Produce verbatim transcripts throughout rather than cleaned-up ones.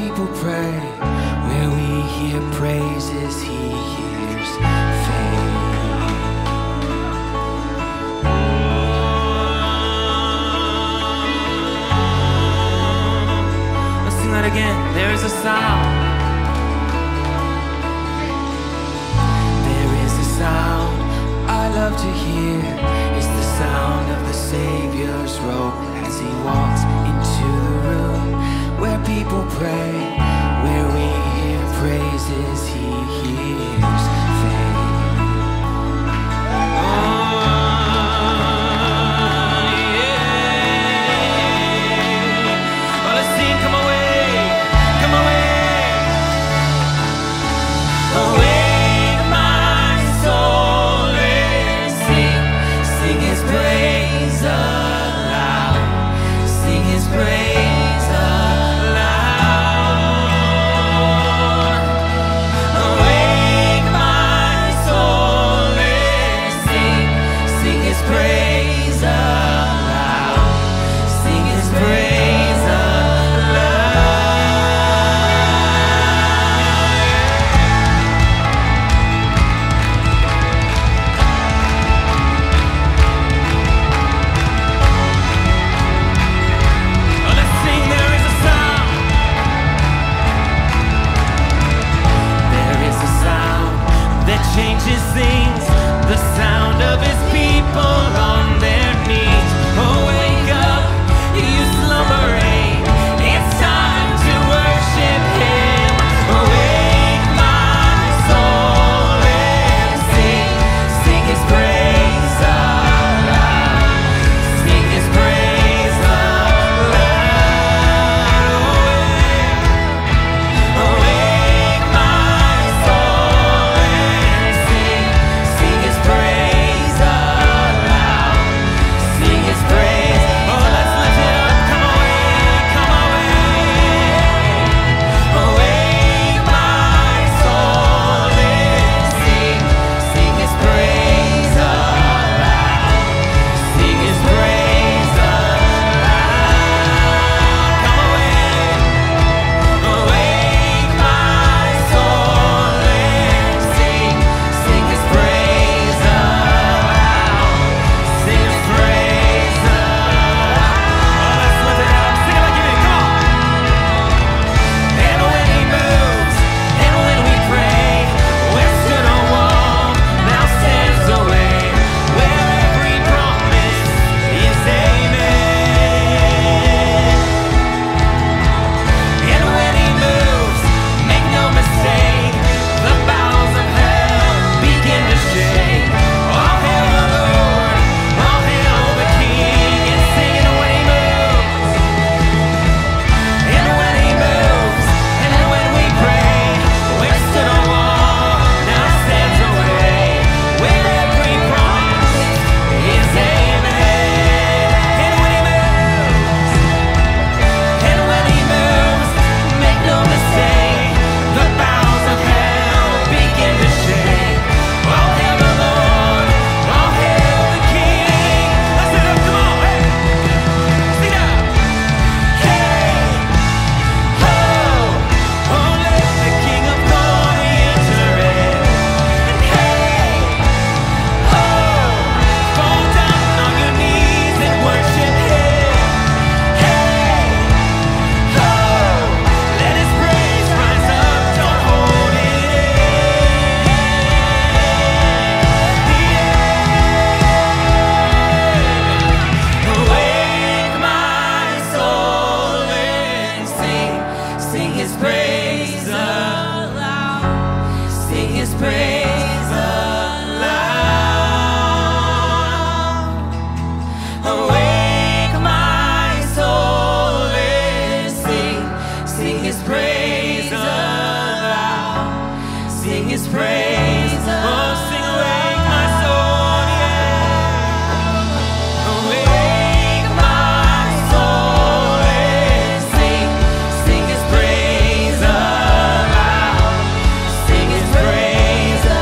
people pray, where we hear praises, he hears faith. Let's sing that again. There is a sound. There is a sound I love to hear. It's the sound of the Savior's robe as he walks into the room where people pray, where we hear praises, he hears faith. Oh, yeah. Oh, let's sing, come away, come away. Awake my soul and sing, sing his praise aloud, sing his praise aloud. Awake my soul and sing, sing his praise aloud, sing his praise aloud. Oh, let's sing, there is a sound. There is a sound that changes things, the sound of his people on their knees. Oh, wake up, you slumbering, it's time to worship him. Awake my soul and sing, sing his praise aloud, sing his praise aloud. Awake my soul and sing, sing his praise aloud, sing his praise. Oh, let's lift it up. Come away, come away. Awake my soul and sing, sing his praise aloud, sing his praise aloud. Come away. Awake my soul and sing, sing his praise aloud, sing his praise aloud. Oh, let's lift it up, sing it like you mean, come on. And when he moves, and when we pray, we're stood on wall, now stands the way, where every promise is amen. And when he moves, make no mistake, the bowels of hell begin to shake. All hail the Lord, all hail the King, and sing it when he moves. And when he moves, and when we pray, we're stood on wall, now stands the way, where every promise is amen. And when he moves, and when he moves, make no mistake, the bowels of hell begin to shake. All hail the Lord, all hail the King. Let's lift it up, come on, hey. Sing it out. Hey, ho, oh, let the King of glory enter in. And hey, ho, fall down on your knees and worship him. Hey, ho, let his praise rise up, don't hold it in. Yeah. Awake my soul and sing, sing his praise aloud, sing his praise aloud. Awake my soul and sing, sing his praise aloud, sing his praise aloud. Oh, sing awake my soul, yeah. Awake my soul and sing, sing his praise aloud, sing his praise aloud.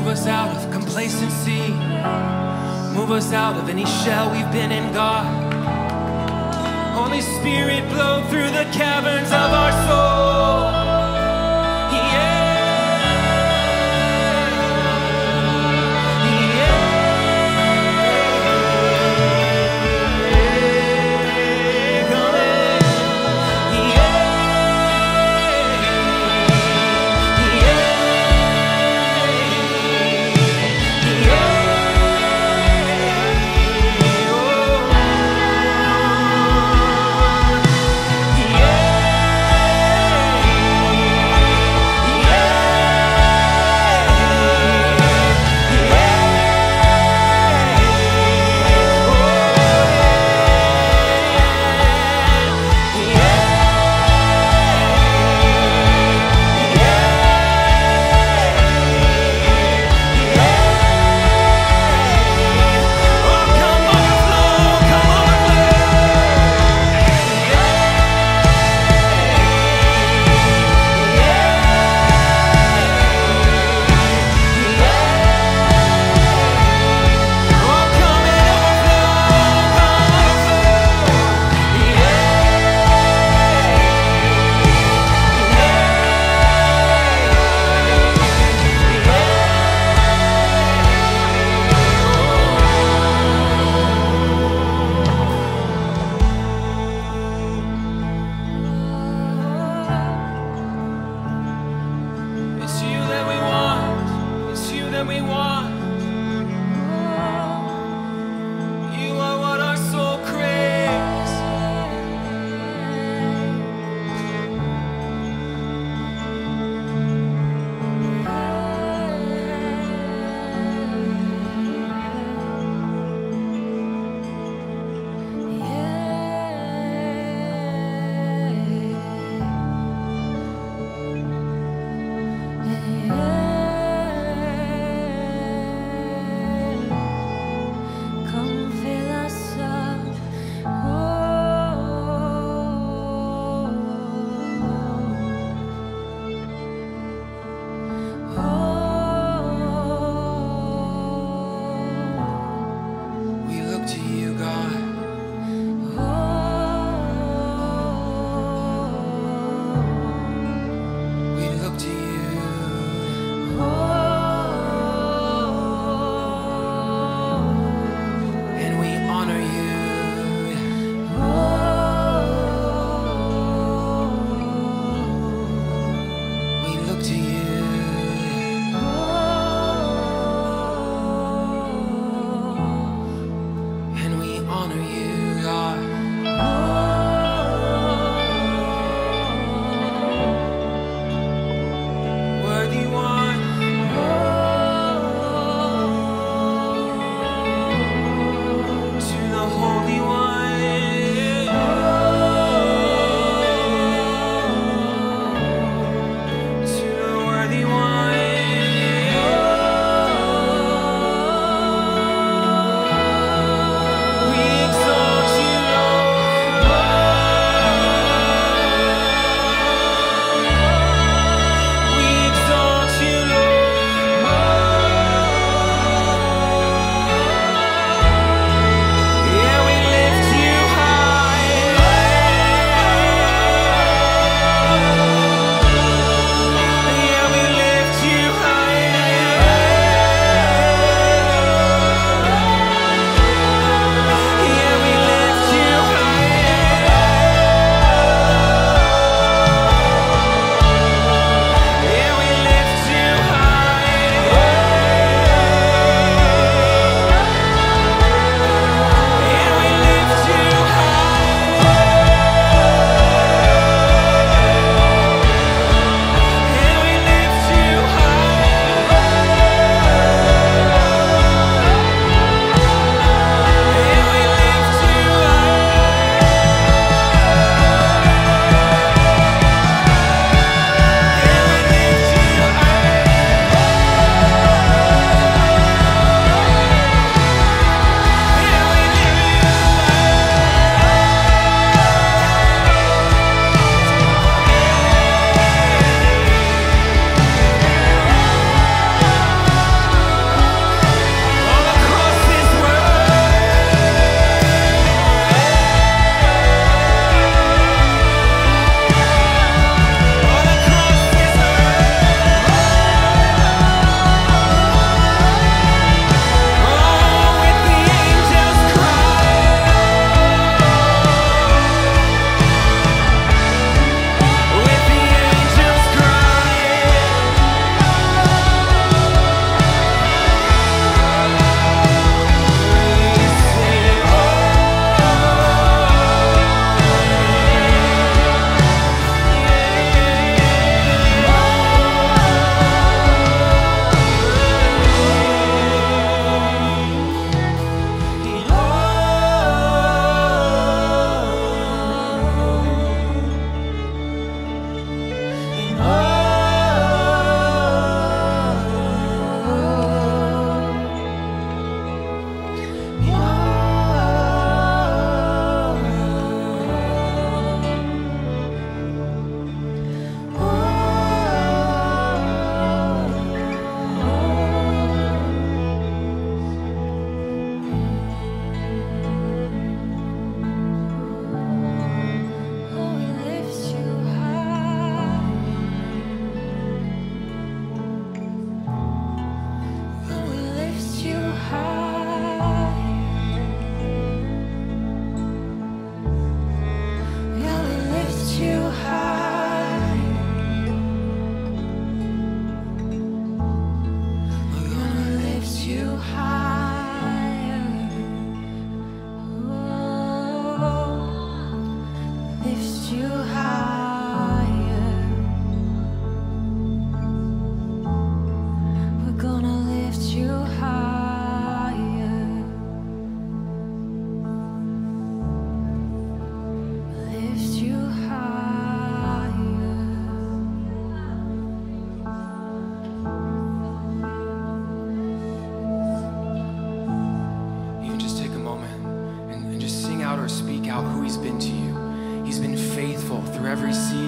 us out of complacency. Move us out of any shell we've been in, God. Holy Spirit, blow through the caverns of our soul. We want. You are what our soul craves.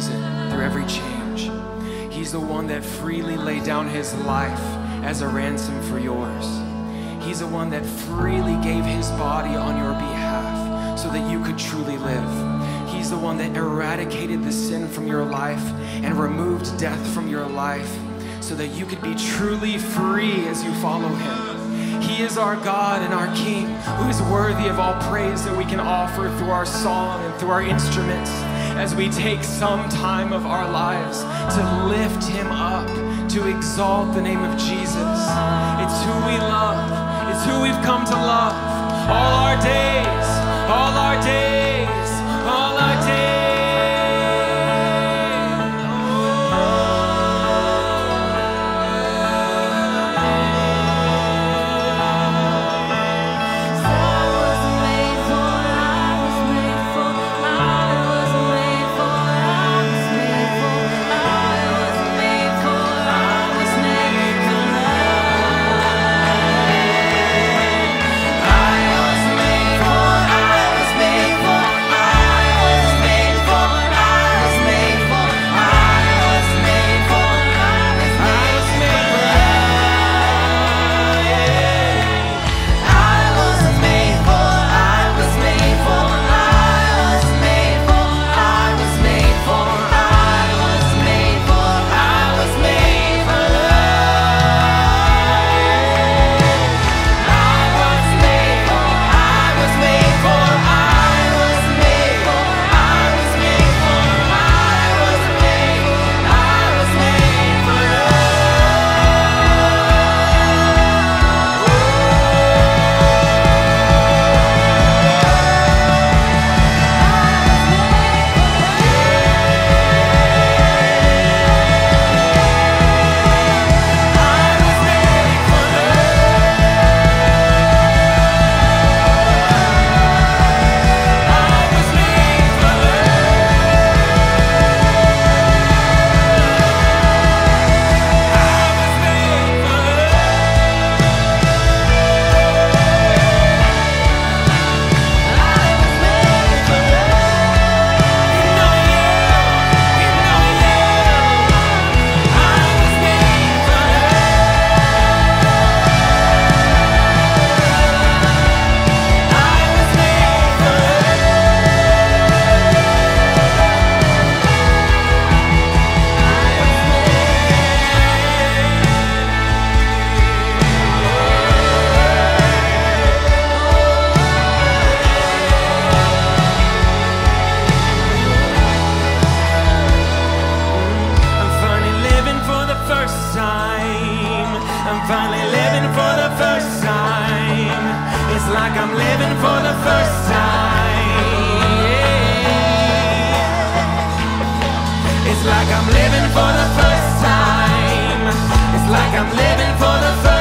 season, through every change. He's the one that freely laid down his life as a ransom for yours. He's the one that freely gave his body on your behalf so that you could truly live. He's the one that eradicated the sin from your life and removed death from your life so that you could be truly free as you follow him. He is our God and our King, who is worthy of all praise that we can offer through our song and through our instruments as we take some time of our lives to lift him up, to exalt the name of Jesus. It's who we love. It's who we've come to love. All our days, all our days, all our days. Finally living for the first time. It's like I'm living for the first time. Yeah. It's like I'm living for the first time. It's like I'm living for the first time.